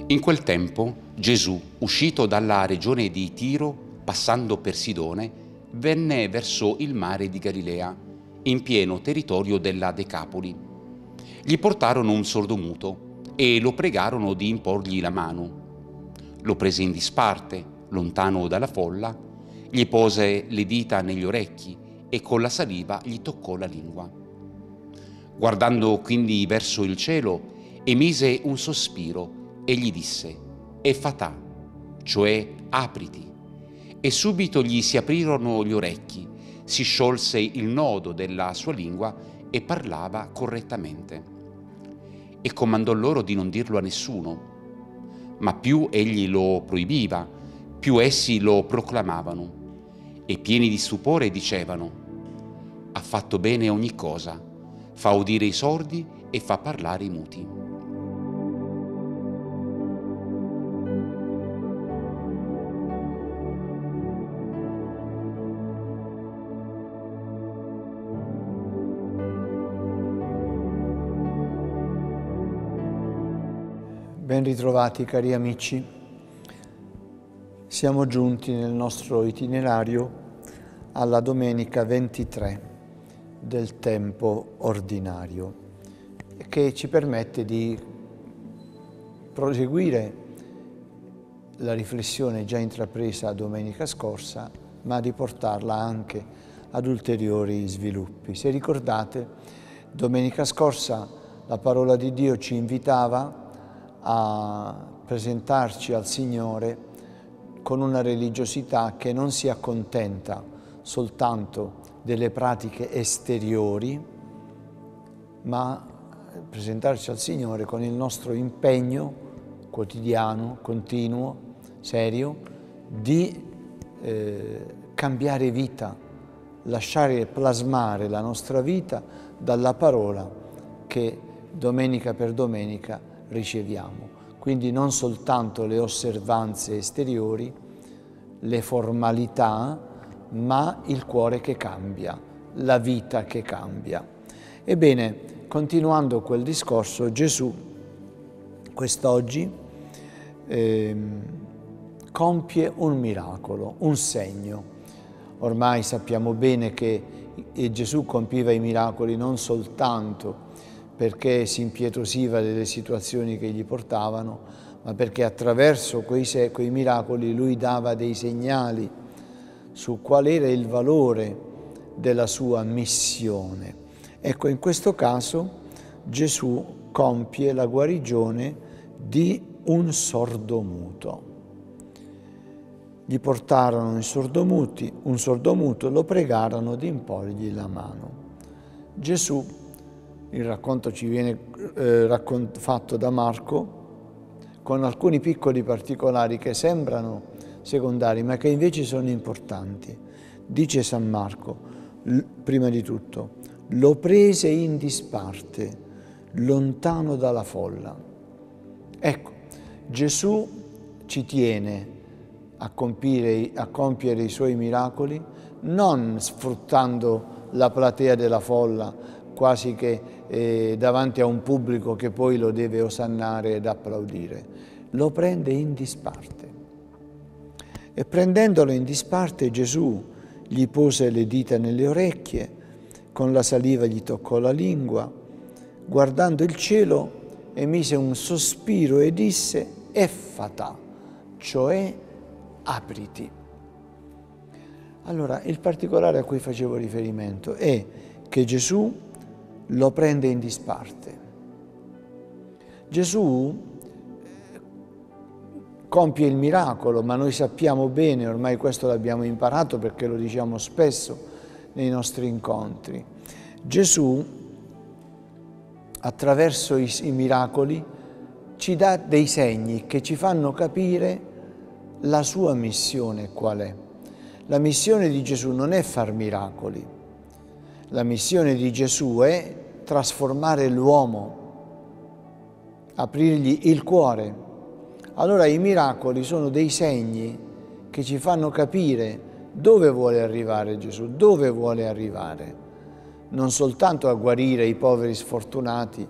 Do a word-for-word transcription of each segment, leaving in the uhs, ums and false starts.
In quel tempo Gesù, uscito dalla regione di Tiro, passando per Sidone, venne verso il mare di Galilea, in pieno territorio della Decapoli. Gli portarono un sordomuto e lo pregarono di imporgli la mano. Lo prese in disparte, lontano dalla folla, gli pose le dita negli orecchi e con la saliva gli toccò la lingua. Guardando quindi verso il cielo, emise un sospiro e gli disse: Effatà, cioè apriti. E subito gli si aprirono gli orecchi, si sciolse il nodo della sua lingua e parlava correttamente. E comandò loro di non dirlo a nessuno. Ma più egli lo proibiva, più essi lo proclamavano, e pieni di stupore dicevano: ha fatto bene ogni cosa, fa udire i sordi e fa parlare i muti. Ben ritrovati cari amici, siamo giunti nel nostro itinerario alla domenica ventitré del tempo ordinario, che ci permette di proseguire la riflessione già intrapresa domenica scorsa, ma di portarla anche ad ulteriori sviluppi. Se ricordate, domenica scorsa la parola di Dio ci invitava a presentarci al Signore con una religiosità che non si accontenta soltanto delle pratiche esteriori, ma presentarci al Signore con il nostro impegno quotidiano, continuo, serio, di eh, cambiare vita, lasciare plasmare la nostra vita dalla parola che domenica per domenica riceviamo. Quindi non soltanto le osservanze esteriori, le formalità, ma il cuore che cambia, la vita che cambia. Ebbene, continuando quel discorso, Gesù quest'oggi eh, compie un miracolo, un segno. Ormai sappiamo bene che Gesù compiva i miracoli non soltanto perché si impietosiva delle situazioni che gli portavano, ma perché attraverso quei, quei miracoli lui dava dei segnali su qual era il valore della sua missione. Ecco, in questo caso Gesù compie la guarigione di un sordomuto. Gli portarono un sordomuti, un sordomuto, lo pregarono di imporgli la mano. Gesù, il racconto ci viene eh, raccont- fatto da Marco, con alcuni piccoli particolari che sembrano secondari, ma che invece sono importanti. Dice San Marco, l- prima di tutto, lo prese in disparte, lontano dalla folla. Ecco, Gesù ci tiene a compiere, a compiere i suoi miracoli, non sfruttando la platea della folla, quasi che eh, davanti a un pubblico che poi lo deve osannare ed applaudire. Lo prende in disparte. E prendendolo in disparte Gesù gli pose le dita nelle orecchie, con la saliva gli toccò la lingua, guardando il cielo emise un sospiro e disse Effatà, cioè apriti. Allora, il particolare a cui facevo riferimento è che Gesù lo prende in disparte. Gesù compie il miracolo, ma noi sappiamo bene, ormai questo l'abbiamo imparato perché lo diciamo spesso nei nostri incontri. Gesù, attraverso i, i miracoli, ci dà dei segni che ci fanno capire la sua missione qual è. La missione di Gesù non è far miracoli, la missione di Gesù è trasformare l'uomo, aprirgli il cuore. Allora i miracoli sono dei segni che ci fanno capire dove vuole arrivare Gesù, dove vuole arrivare. Non soltanto a guarire i poveri sfortunati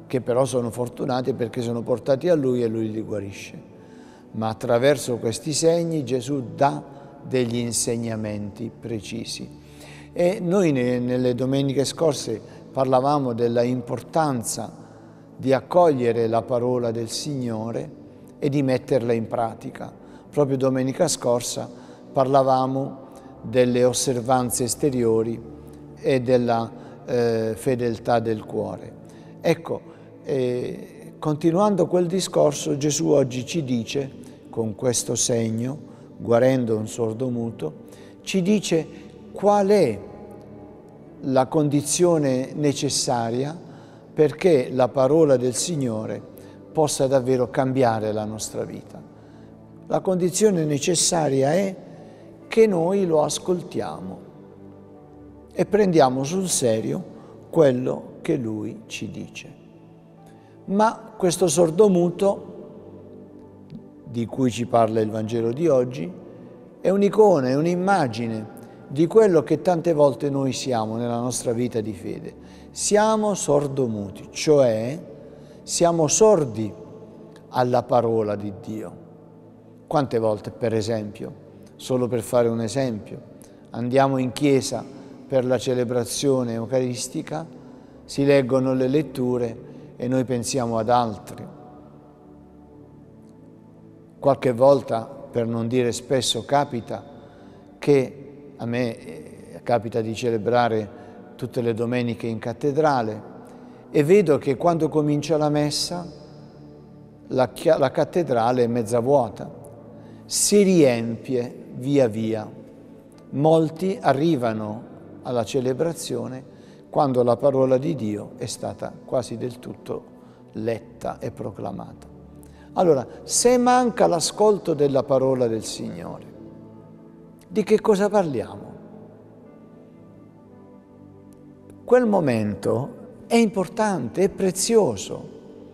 che però sono fortunati perché sono portati a Lui e Lui li guarisce. Ma attraverso questi segni Gesù dà degli insegnamenti precisi. E noi nelle domeniche scorse parlavamo della importanza di accogliere la parola del Signore e di metterla in pratica. Proprio domenica scorsa parlavamo delle osservanze esteriori e della eh, fedeltà del cuore. Ecco, eh, continuando quel discorso, Gesù oggi ci dice, con questo segno, guarendo un sordomuto, ci dice qual è la condizione necessaria perché la parola del Signore possa davvero cambiare la nostra vita. La condizione necessaria è che noi lo ascoltiamo e prendiamo sul serio quello che Lui ci dice. Ma questo sordomuto, di cui ci parla il Vangelo di oggi, è un'icona, è un'immagine di quello che tante volte noi siamo nella nostra vita di fede. Siamo sordomuti, cioè siamo sordi alla parola di Dio. Quante volte, per esempio, solo per fare un esempio, andiamo in chiesa per la celebrazione eucaristica, si leggono le letture e noi pensiamo ad altri. Qualche volta, per non dire spesso, capita che a me eh, capita di celebrare tutte le domeniche in cattedrale e vedo che quando comincia la messa la, la cattedrale è mezza vuota, si riempie via via. Molti arrivano alla celebrazione quando la parola di Dio è stata quasi del tutto letta e proclamata. Allora, se manca l'ascolto della parola del Signore, di che cosa parliamo? Quel momento è importante, è prezioso,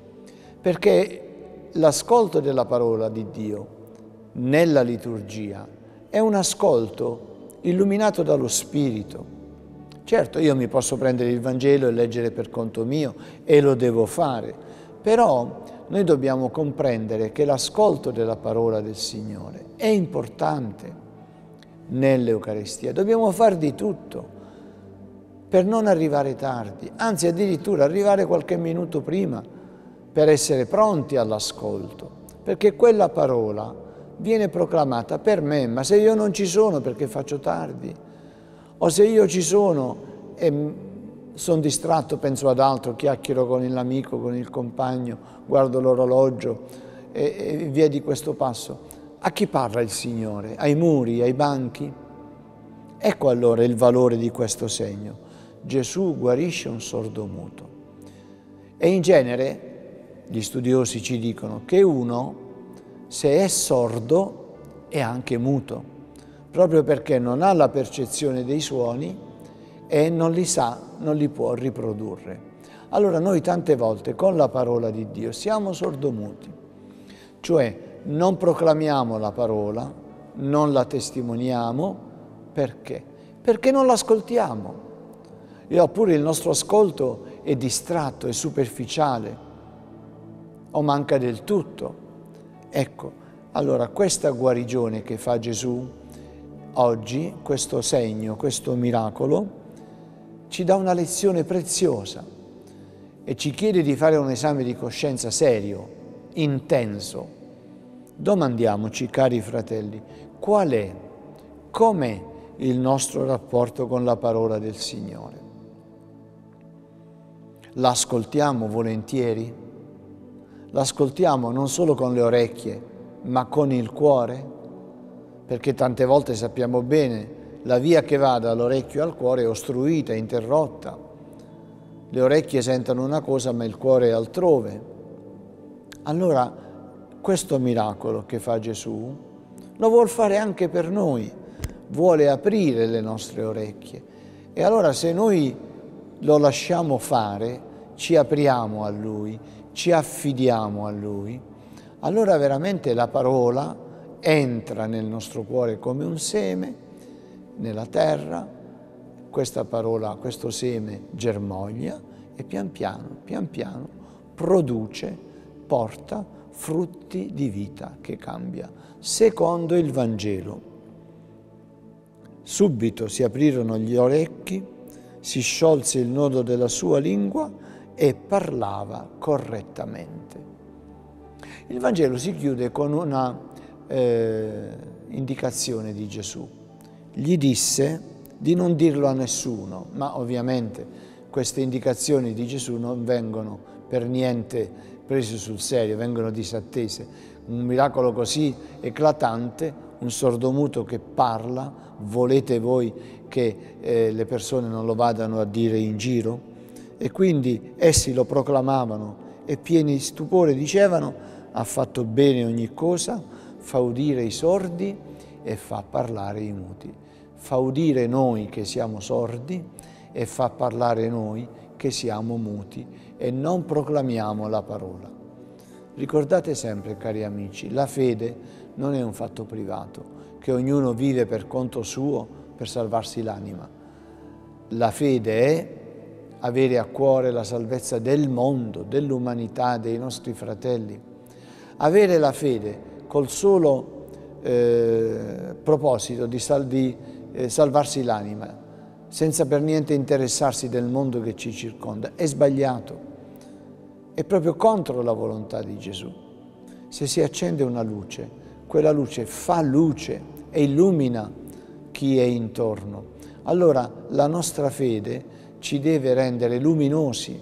perché l'ascolto della parola di Dio nella liturgia è un ascolto illuminato dallo Spirito. Certo, io mi posso prendere il Vangelo e leggere per conto mio e lo devo fare, però noi dobbiamo comprendere che l'ascolto della parola del Signore è importante nell'Eucaristia. Dobbiamo far di tutto per non arrivare tardi, anzi addirittura arrivare qualche minuto prima per essere pronti all'ascolto, perché quella parola viene proclamata per me, ma se io non ci sono perché faccio tardi, o se io ci sono e sono distratto, penso ad altro, chiacchiero con l'amico, con il compagno, guardo l'orologio e, e via di questo passo. A chi parla il Signore? Ai muri, ai banchi? Ecco allora il valore di questo segno. Gesù guarisce un sordomuto. E in genere gli studiosi ci dicono che uno, se è sordo, è anche muto, proprio perché non ha la percezione dei suoni e non li sa, non li può riprodurre. Allora noi tante volte con la parola di Dio siamo sordomuti, cioè non proclamiamo la parola, non la testimoniamo, perché? Perché non l'ascoltiamo. E oppure il nostro ascolto è distratto, è superficiale o manca del tutto. Ecco, allora questa guarigione che fa Gesù oggi, questo segno, questo miracolo, ci dà una lezione preziosa e ci chiede di fare un esame di coscienza serio, intenso. Domandiamoci, cari fratelli, qual è, com'è il nostro rapporto con la parola del Signore? L'ascoltiamo volentieri? L'ascoltiamo non solo con le orecchie, ma con il cuore? Perché tante volte sappiamo bene la via che va dall'orecchio al cuore è ostruita, interrotta. Le orecchie sentono una cosa, ma il cuore è altrove. Allora, questo miracolo che fa Gesù lo vuol fare anche per noi, vuole aprire le nostre orecchie. E allora se noi lo lasciamo fare, ci apriamo a Lui, ci affidiamo a Lui, allora veramente la parola entra nel nostro cuore come un seme nella terra, questa parola, questo seme germoglia e pian piano, pian piano produce, porta frutti di vita che cambia, secondo il Vangelo. Subito si aprirono gli orecchi, si sciolse il nodo della sua lingua e parlava correttamente. Il Vangelo si chiude con una eh, indicazione di Gesù. Gli disse di non dirlo a nessuno, ma ovviamente queste indicazioni di Gesù non vengono per niente prese sul serio, vengono disattese. Un miracolo così eclatante, un sordomuto che parla, volete voi che eh, le persone non lo vadano a dire in giro? E quindi essi lo proclamavano e pieni di stupore dicevano: ha fatto bene ogni cosa, fa udire i sordi e fa parlare i muti. Fa udire noi che siamo sordi e fa parlare noi che siamo muti e non proclamiamo la parola. Ricordate sempre, cari amici, la fede non è un fatto privato, che ognuno vive per conto suo per salvarsi l'anima. La fede è avere a cuore la salvezza del mondo, dell'umanità, dei nostri fratelli. Avere la fede col solo eh, proposito di, sal di eh, salvarsi l'anima, senza per niente interessarsi del mondo che ci circonda, è sbagliato. È proprio contro la volontà di Gesù. Se si accende una luce, quella luce fa luce e illumina chi è intorno. Allora la nostra fede ci deve rendere luminosi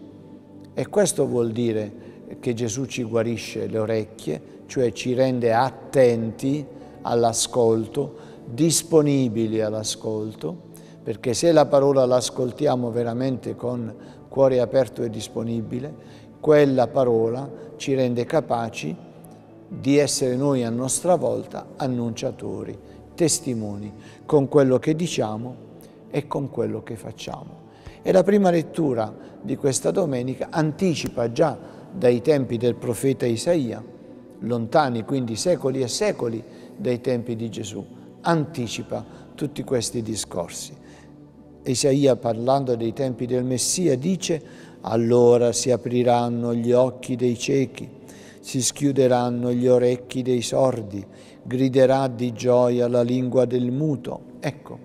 e questo vuol dire che Gesù ci guarisce le orecchie, cioè ci rende attenti all'ascolto, disponibili all'ascolto, perché se la parola l'ascoltiamo veramente con cuore aperto e disponibile, quella parola ci rende capaci di essere noi a nostra volta annunciatori, testimoni con quello che diciamo e con quello che facciamo. E la prima lettura di questa domenica anticipa già dai tempi del profeta Isaia, lontani quindi secoli e secoli dai tempi di Gesù, anticipa tutti questi discorsi. Isaia, parlando dei tempi del Messia, dice: allora si apriranno gli occhi dei ciechi, si schiuderanno gli orecchi dei sordi, griderà di gioia la lingua del muto. Ecco,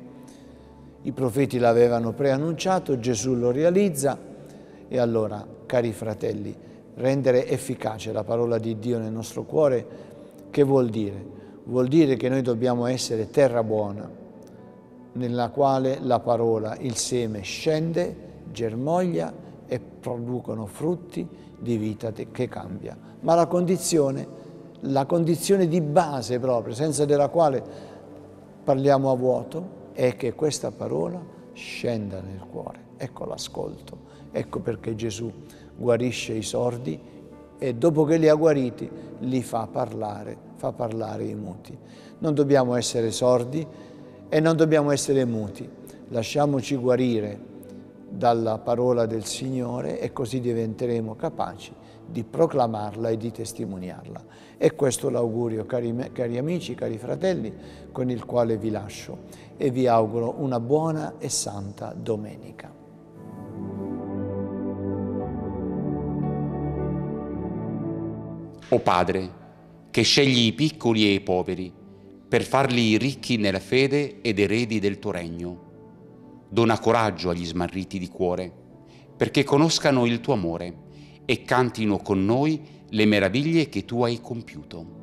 i profeti l'avevano preannunciato, Gesù lo realizza e allora, cari fratelli, rendere efficace la parola di Dio nel nostro cuore, che vuol dire? Vuol dire che noi dobbiamo essere terra buona, nella quale la parola, il seme, scende, germoglia e producono frutti di vita che cambia. Ma la condizione, la condizione di base proprio, senza della quale parliamo a vuoto, è che questa parola scenda nel cuore. Ecco l'ascolto, ecco perché Gesù guarisce i sordi e dopo che li ha guariti li fa parlare, fa parlare i muti. Non dobbiamo essere sordi e non dobbiamo essere muti, lasciamoci guarire dalla parola del Signore e così diventeremo capaci di proclamarla e di testimoniarla. E questo l'augurio, cari, cari amici, cari fratelli, con il quale vi lascio e vi auguro una buona e santa domenica. O Padre, che scegli i piccoli e i poveri per farli ricchi nella fede ed eredi del tuo regno, dona coraggio agli smarriti di cuore, perché conoscano il tuo amore e cantino con noi le meraviglie che tu hai compiuto.